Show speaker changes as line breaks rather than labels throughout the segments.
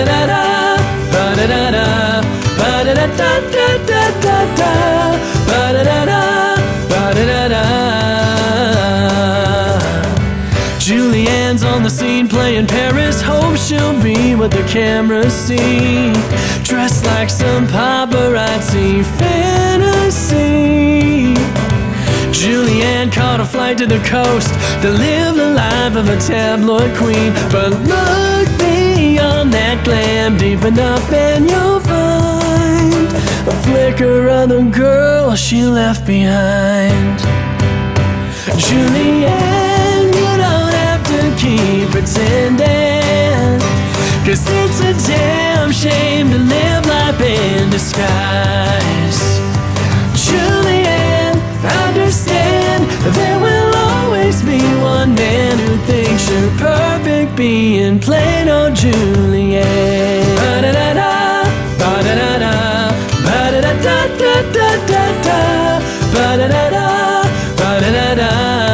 ba-da-da-da, ba-da-da-da, ba-da-da-da-da-da-da-da, ba-da-da-da, ba-da-da-da. Julianne's on the scene playing Paris, hopes she'll be what the cameras see, dressed like some paparazzi fantasy. Julianne caught a flight to the coast to live the life of a tabloid queen, but look beyond that glam deep enough and you'll find a flicker of the girl she left behind. Julianne, you don't have to keep pretending, 'cause it's a damn shame to live life in disguise. Julianne, understand there will always be one man who thinks you're perfect being plain old Julianne. Ba-da-da-da, ba-da-da-da, ba-da-da-da-da-da-da-da, ba-da-da-da, ba-da-da-da.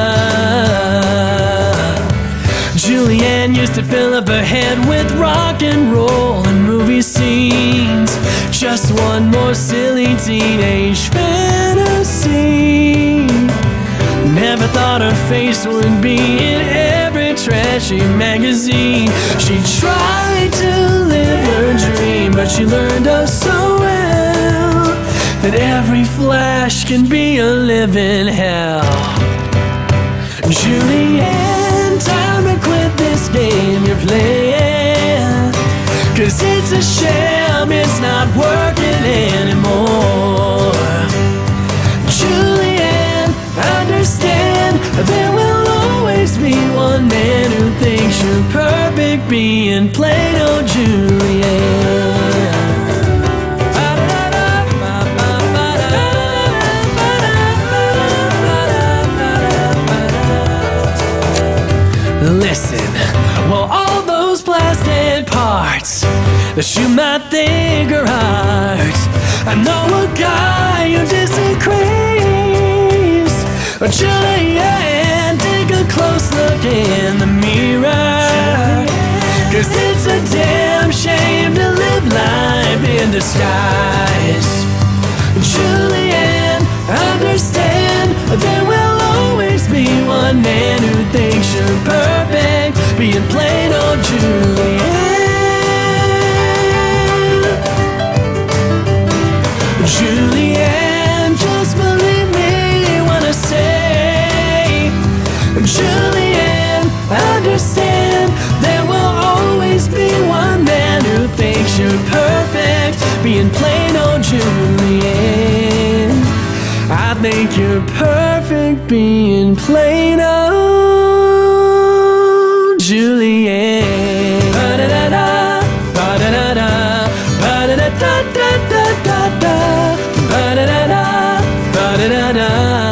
Julianne used to fill up her head with rock and roll and movie scenes, just one more silly teenage fantasy. Never thought her face would be in every trashy magazine. She tried to live her dream, but she learned oh so well that every flash can be a living hell. Julianne, time to quit this game you're playing, 'cause it's a sham, it's not working anymore. Julianne, understand there will always be one man who thinks you're perfect being plain old Julianne. Listen, well, all those plastic parts that you might think are art, I know a guy who disagrees. Julianne, take a close look in the mirror, 'cause it's a damn shame to live life in disguise. Julianne, understand there will always be one man who thinks you're perfect being plain old Julianne. Julianne, just believe me when I say, Julianne, understand there will always be one man who thinks you're perfect being plain old Julianne. I think you're perfect being plain old Julianne. Ba-da-da-da, ba-da-da-da, ba-da-da-da-da-da-da, ba-da-da-da, ba-da-da-da.